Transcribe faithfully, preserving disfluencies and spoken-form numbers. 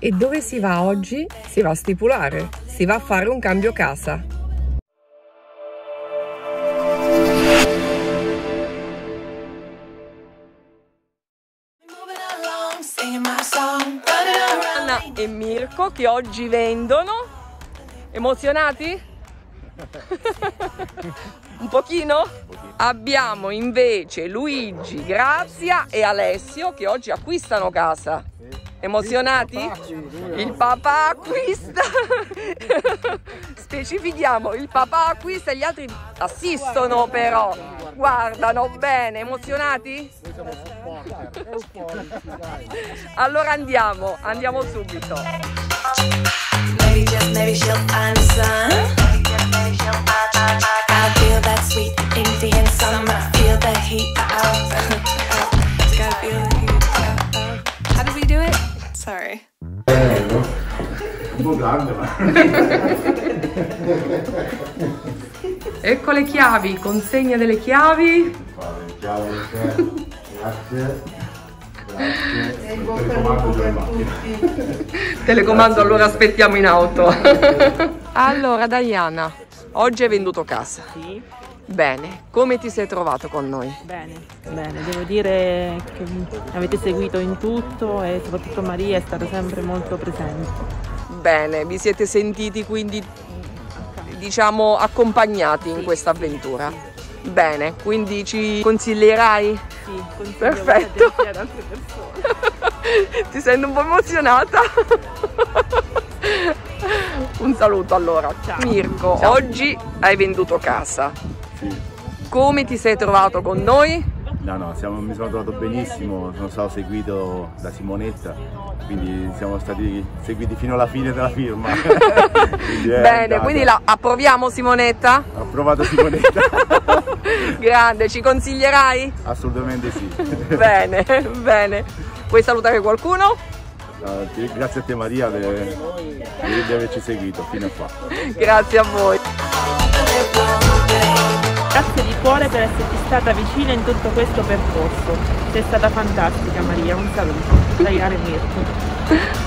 E dove si va oggi? Si va a stipulare, si va a fare un cambio casa. Anna e Mirko che oggi vendono. Emozionati? Un pochino? Abbiamo invece Luigi, Grazia e Alessio che oggi acquistano casa. Emozionati? Il papà acquista. Specifichiamo, il papà acquista e gli altri assistono però. Guardano bene, emozionati? Allora andiamo, andiamo subito. Maybe just maybe she'll find the sun. I feel that sweet Indian summer. Feel the heat. Gotta feel the heat. How did we do it? Sorry. Un po' grande, ma. Ecco le chiavi, consegna delle chiavi. Le chiavi, grazie. Grazie. Il telecomando già in macchina. Telecomando, allora aspettiamo in auto. Allora Diana, oggi hai venduto casa. Sì. Bene, come ti sei trovato con noi? Bene, bene, devo dire che mi avete seguito in tutto e soprattutto Maria è stata sempre molto presente. Bene, vi siete sentiti quindi, diciamo, accompagnati in sì, questa avventura? Sì. Bene, quindi ci consiglierai? Sì, consiglio. Perfetto. Ad altre persone. Ti sento un po' emozionata? Un saluto allora. Ciao. Mirko, Ciao. Oggi hai venduto casa. Sì. Come ti sei trovato con noi? No, no, siamo, mi sono trovato benissimo, sono stato seguito da Simonetta, quindi siamo stati seguiti fino alla fine della firma. quindi Bene, andata. quindi la approviamo Simonetta? Ho provato Simonetta. Grande, ci consiglierai? Assolutamente sì. Bene, bene. Vuoi salutare qualcuno? No, grazie a te Maria di averci seguito fino a qua. Grazie a voi. Grazie di cuore per esserti stata vicina in tutto questo percorso. Sei stata fantastica Maria, un saluto. Diana e Mirko.